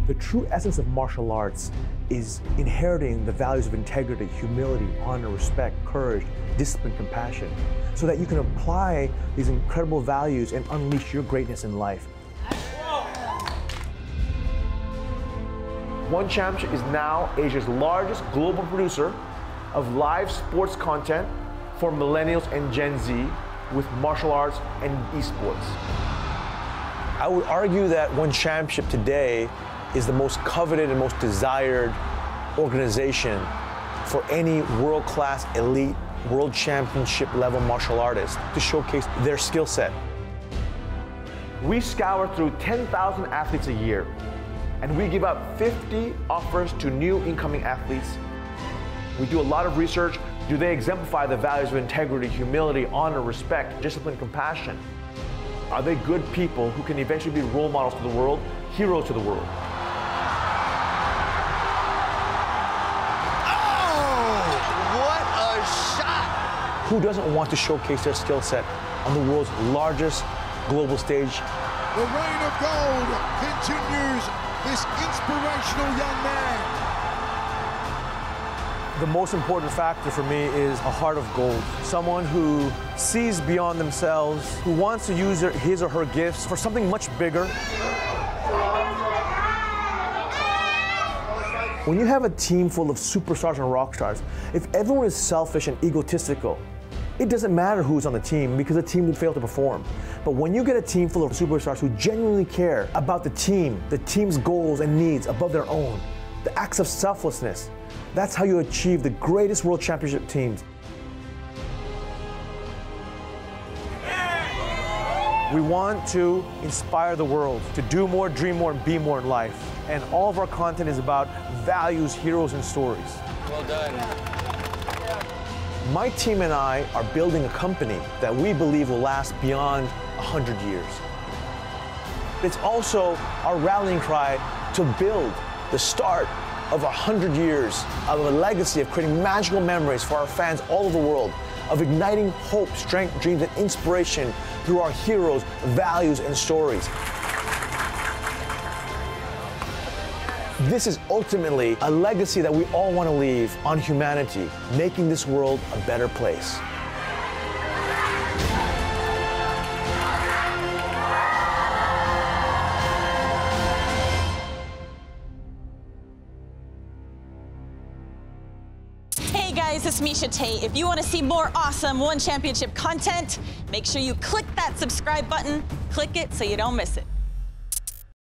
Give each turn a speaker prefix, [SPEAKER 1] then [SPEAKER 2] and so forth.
[SPEAKER 1] The true essence of martial arts is inheriting the values of integrity, humility, honor, respect, courage, discipline, compassion, so that you can apply these incredible values and unleash your greatness in life. One Championship is now Asia's largest global producer of live sports content for millennials and Gen Z with martial arts and esports. I would argue that One Championship today is the most coveted and most desired organization for any world-class elite world championship level martial artist to showcase their skill set. We scour through 10,000 athletes a year, and we give out 50 offers to new incoming athletes. We do a lot of research. Do they exemplify the values of integrity, humility, honor, respect, discipline, compassion? Are they good people who can eventually be role models to the world, heroes to the world? Who doesn't want to showcase their skill set on the world's largest global stage?
[SPEAKER 2] The reign of gold continues, this inspirational young man.
[SPEAKER 1] The most important factor for me is a heart of gold. Someone who sees beyond themselves, who wants to use his or her gifts for something much bigger. When you have a team full of superstars and rock stars, if everyone is selfish and egotistical, it doesn't matter who's on the team because the team would fail to perform. But when you get a team full of superstars who genuinely care about the team's goals and needs above their own, the acts of selflessness, that's how you achieve the greatest world championship teams. We want to inspire the world to do more, dream more, and be more in life. And all of our content is about values, heroes, and stories.
[SPEAKER 3] Well done.
[SPEAKER 1] My team and I are building a company that we believe will last beyond 100 years. It's also our rallying cry to build the start of 100 years of a legacy of creating magical memories for our fans all over the world, of igniting hope, strength, dreams, and inspiration through our heroes, values, and stories. This is ultimately a legacy that we all want to leave on humanity, making this world a better place.
[SPEAKER 4] Hey guys, it's Misha Tate. If you want to see more awesome One Championship content, make sure you click that subscribe button. Click it so you don't miss it.